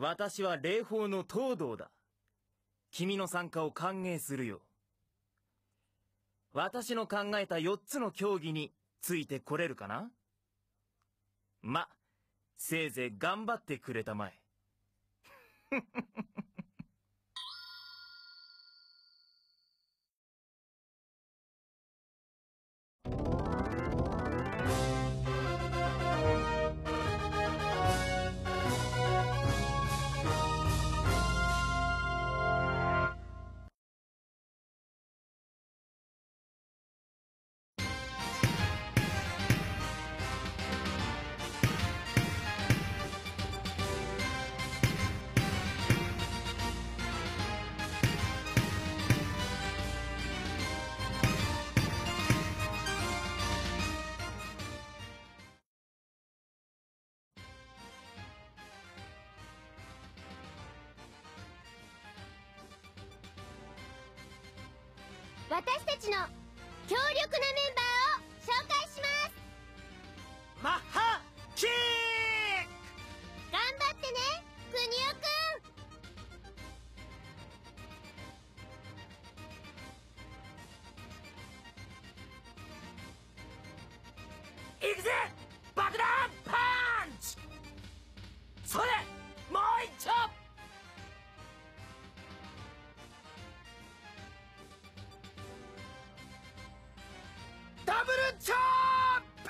私は霊峰の東堂だ。君の参加を歓迎するよ。私の考えた4つの競技についてこれるかな？せいぜい頑張ってくれたまえ。 私たちの強力なメンバーを紹介します。 マッハキック！ 頑張ってね、クニオくん。行くぜ！爆弾パンチ！それ！もう一丁！ダブルチョップ！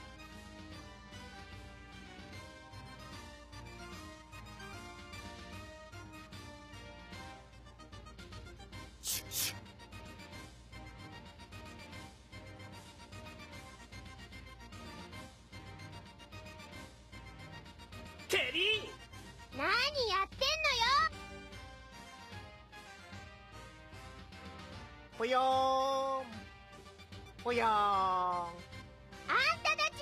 シュッシュッ。ケリー！ 何やってんぽよーんぽよーん。 のよ。あんたたち！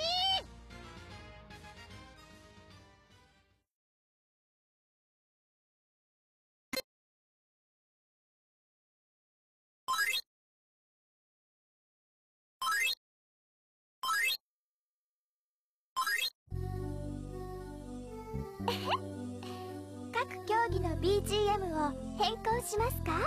各競技の BGM を変更しますか？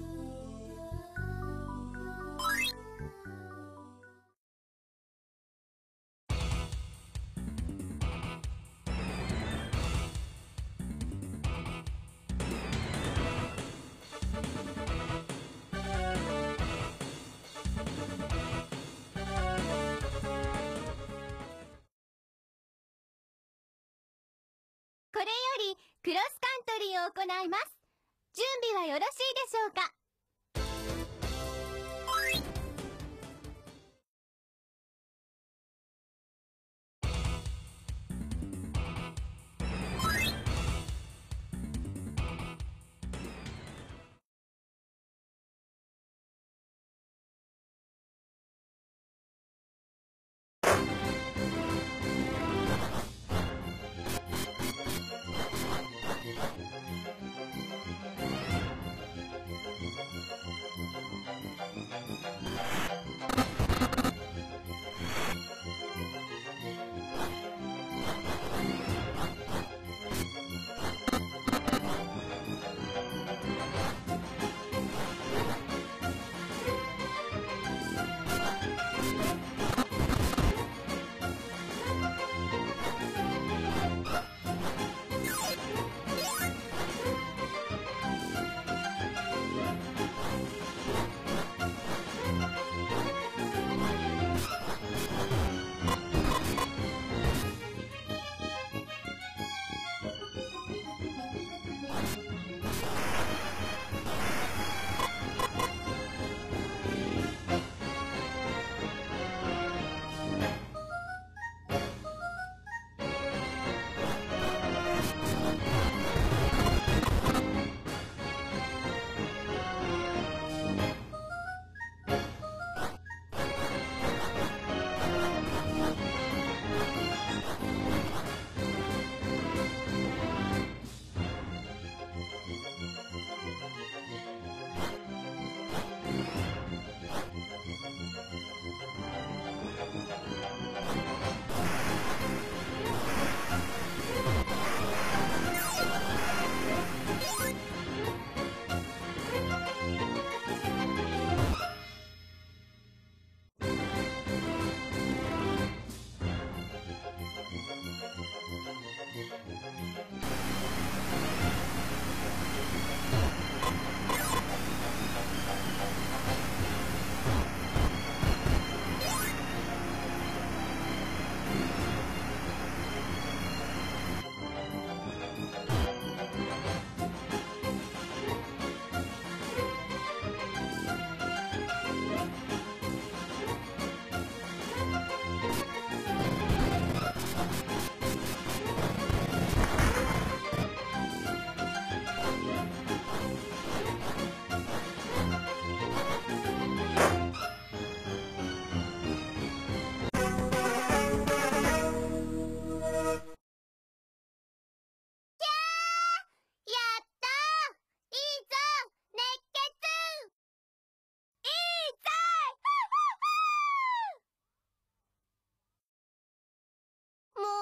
これよりクロスカントリーを行います。準備はよろしいでしょうか？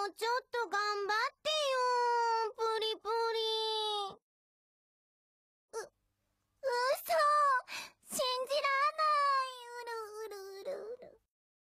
うちょっと頑張ってよー、プリプリ。嘘、信じらない。うるうるうるうる。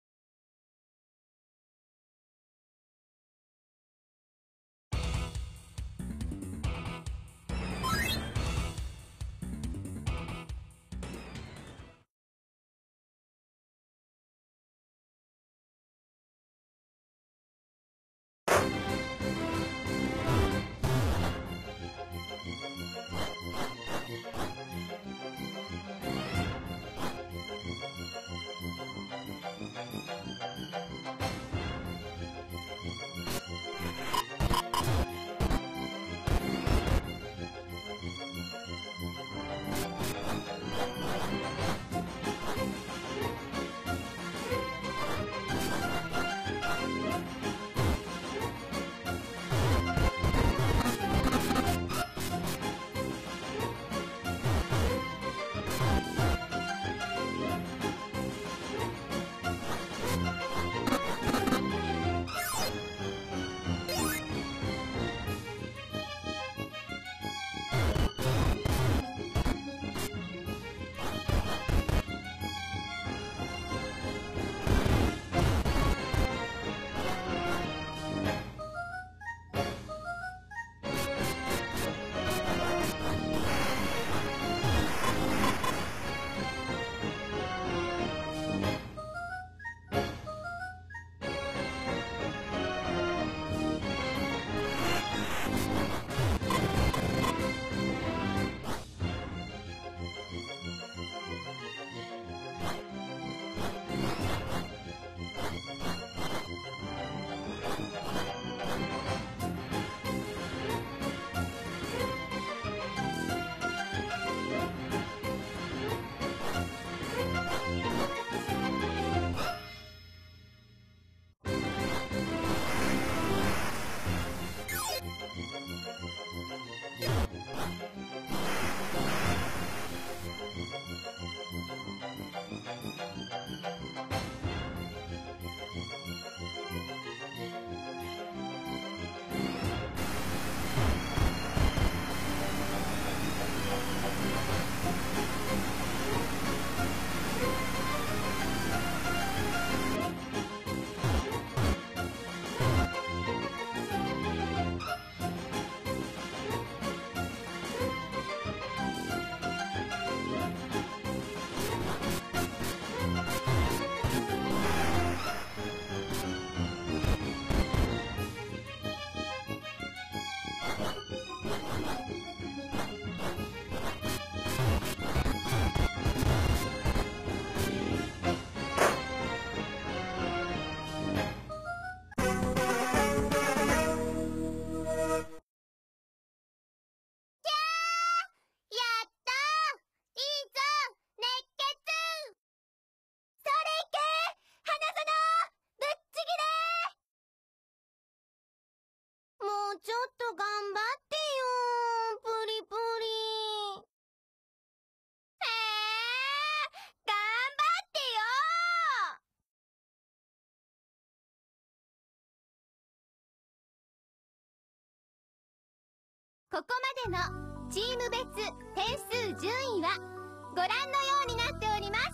ちょっと頑張ってよー、プリプリ。頑張ってよー。ここまでのチーム別点数順位はご覧のようになっております。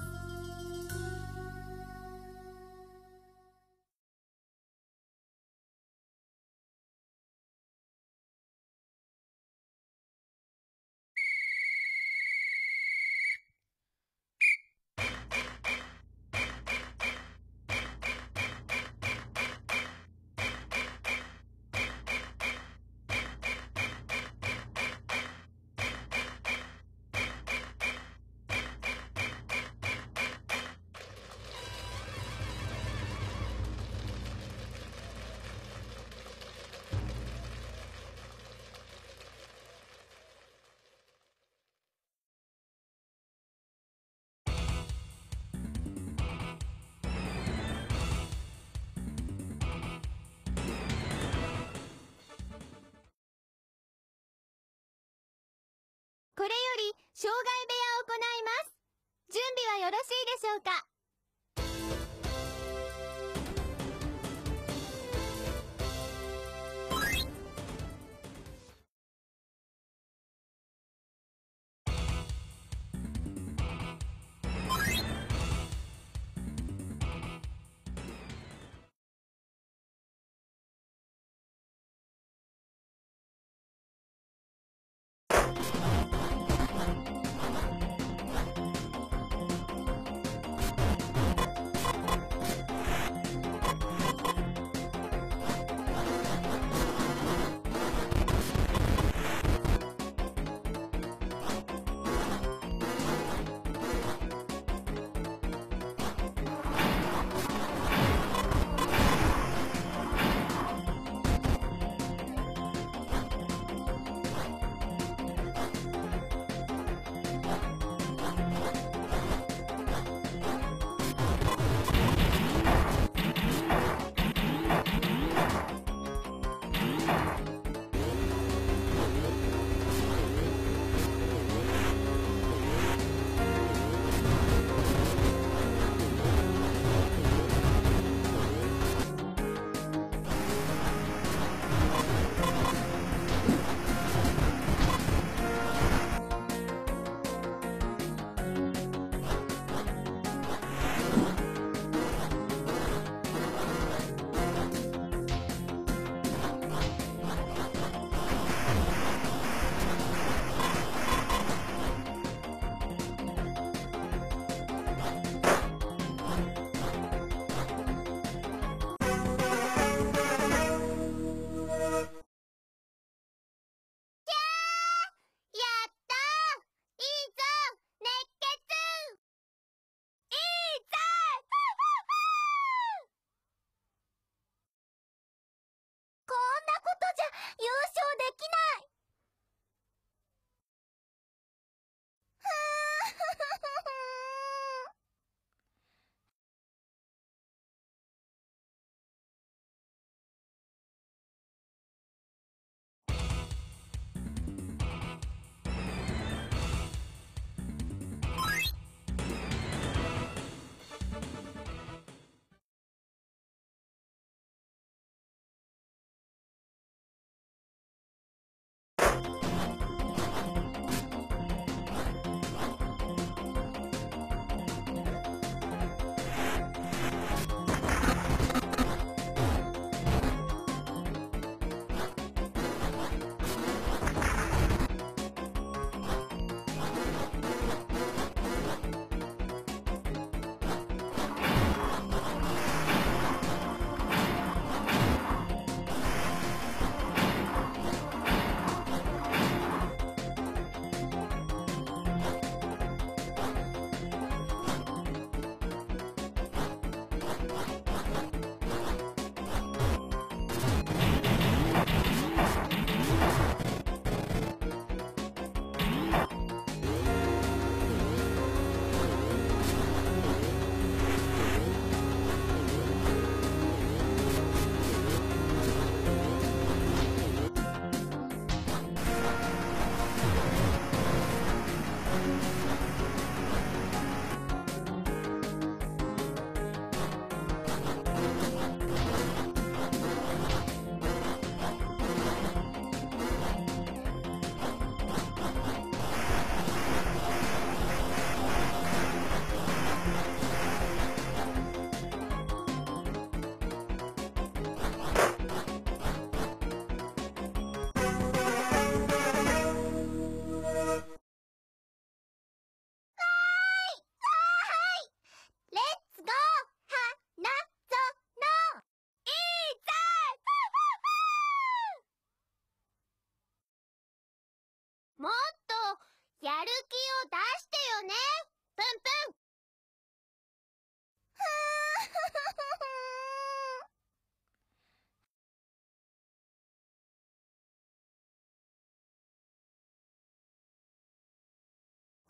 これより障害部屋を行います。準備はよろしいでしょうか。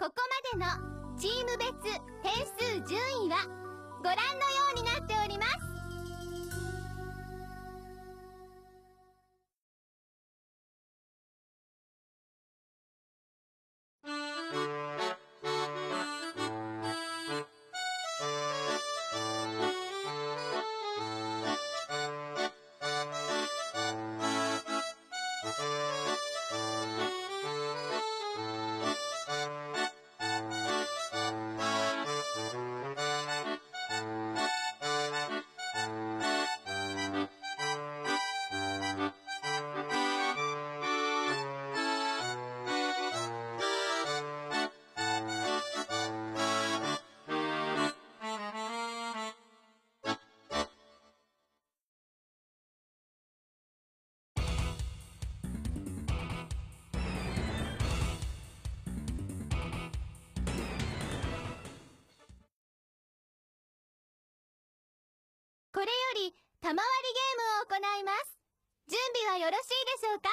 ここまでのチーム別点数順位はご覧のようになっております。これより玉割りゲームを行います。準備はよろしいでしょうか？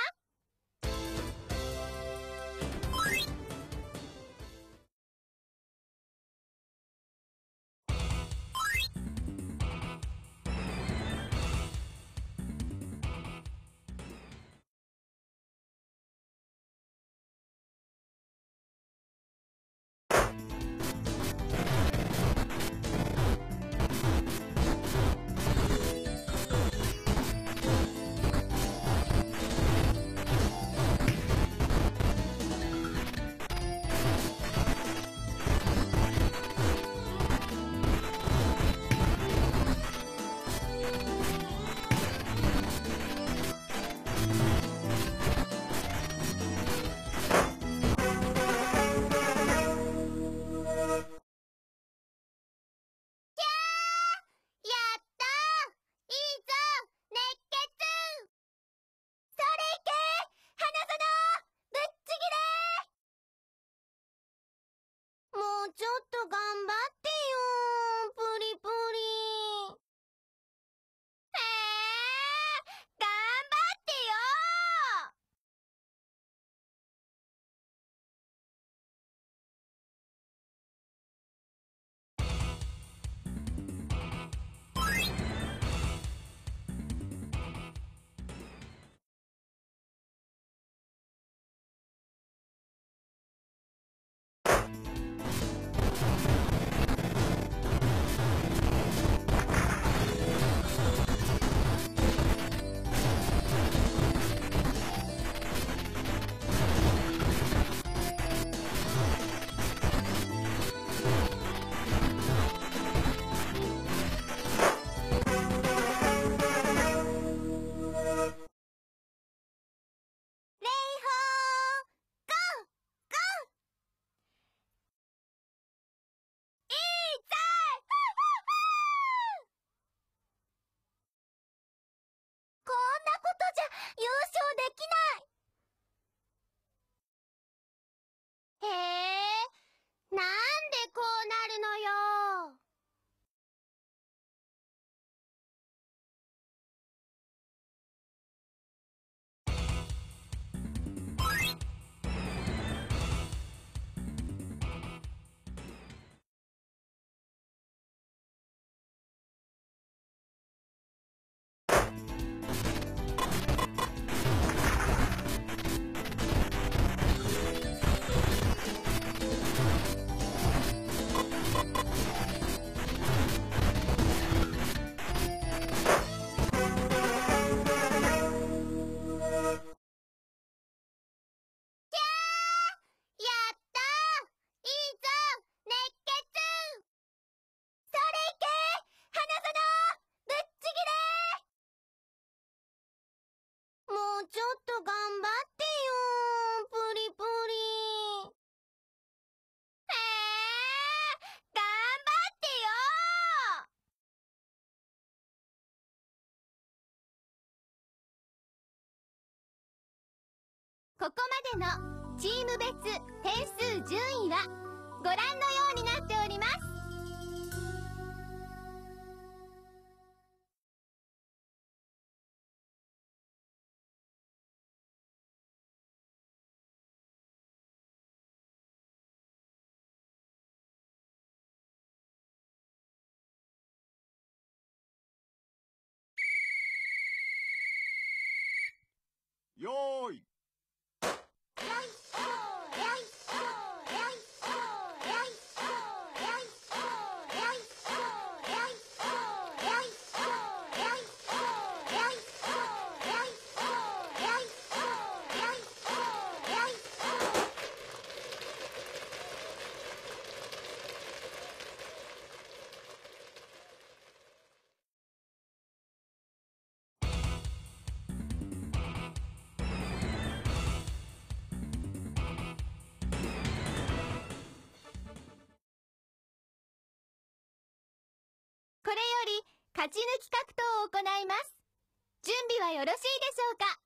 ちょっと頑張ってよ、プリプリ。頑張ってよ。こんなことじゃ優勝できない。なんでこうなるのよ。やったー、いいぞ、熱血。それいけ、花園、ぶっちぎれ。もうちょっと頑張ってよ、プリプリ。頑張ってよ。ここまでのチーム別点数順位はご覧のようになっております。 勝ち抜き格闘を行います。準備はよろしいでしょうか。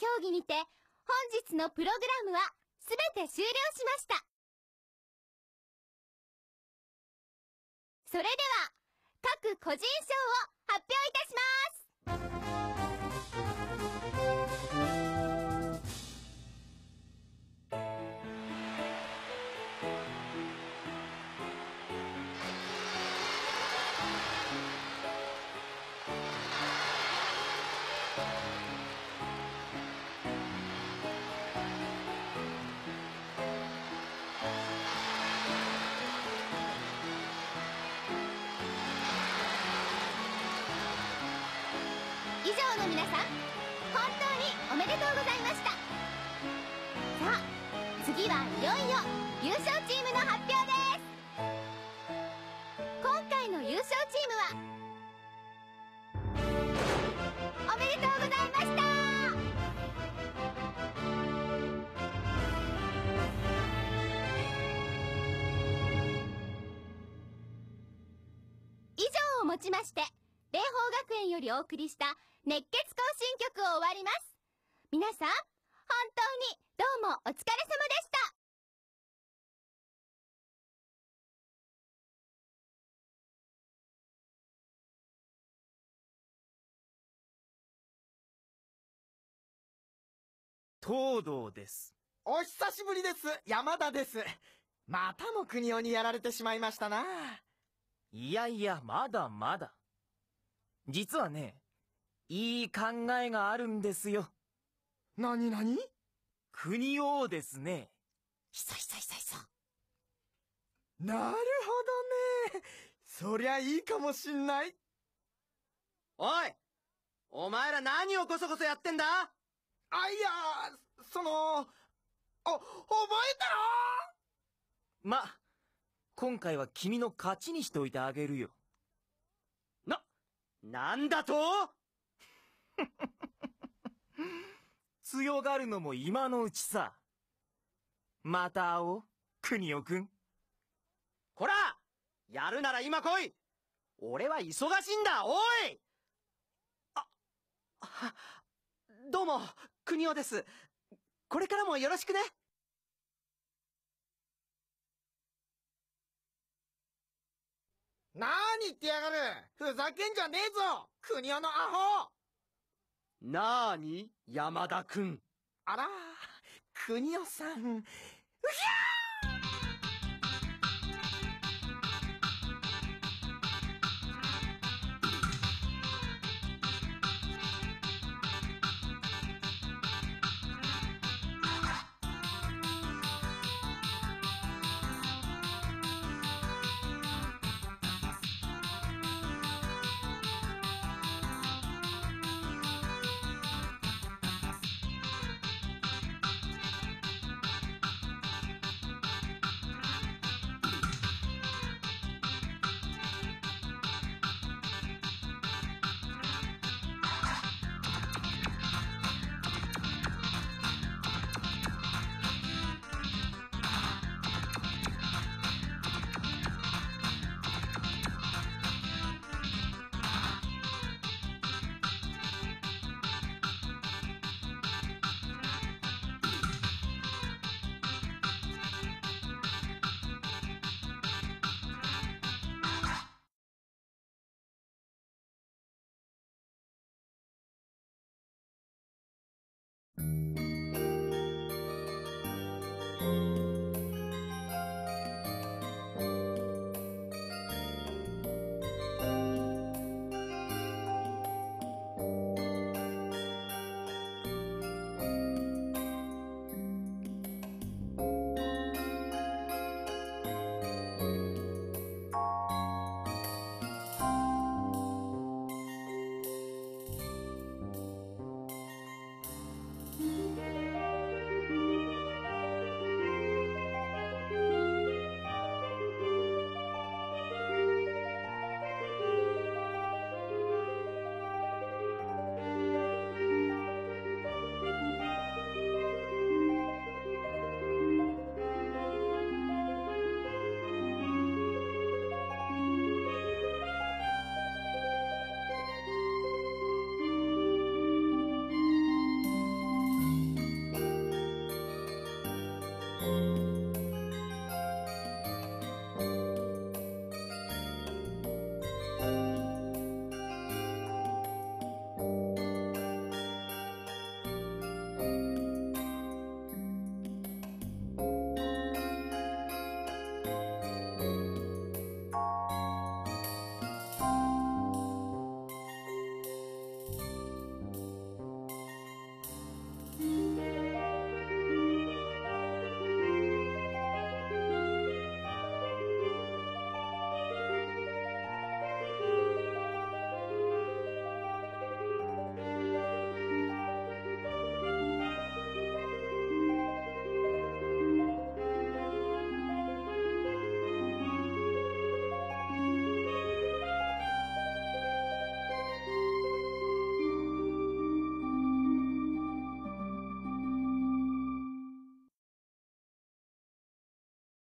競技にて、本日のプログラムはすべて終了しました。それでは、各個人賞を発表いたします。以上の皆さん、本当におめでとうございました。さあ、次はいよいよ優勝チームの発表です。今回の優勝チームは、おめでとうございました。以上をもちまして、霊峰学園よりお送りした熱血行進曲を終わります。皆さん、本当にどうもお疲れ様でした。 東堂です。お久しぶりです。山田です。またも国尾にやられてしまいましたな。 いやいや、まだまだ。実はね、いい考えがあるんですよ。 なになに？ 国王ですね。 ひそ。なるほどね。そりゃいいかもしんない。 おい！お前ら何をこそこそやってんだ？ あ、いや、覚えたろ？ ま、今回は君の勝ちにしておいてあげるよ。 なんだと？ 強がるのも今のうちさ。また会おう、国尾くん。 こら！やるなら今来い！俺は忙しいんだ、おい！どうも、国尾です。これからもよろしくね。 なーに言ってやがる！ふざけんじゃねえぞ！国尾のアホ！ なーに、山田くん。 あら、国尾さん。うひゃー！